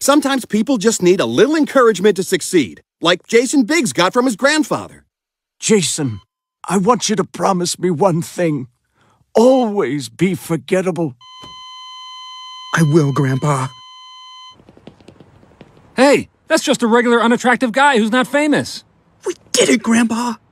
Sometimes people just need a little encouragement to succeed, like Jason Biggs got from his grandfather. Jason, I want you to promise me one thing. Always be forgettable. I will, Grandpa. Hey, that's just a regular unattractive guy who's not famous. We did it, Grandpa!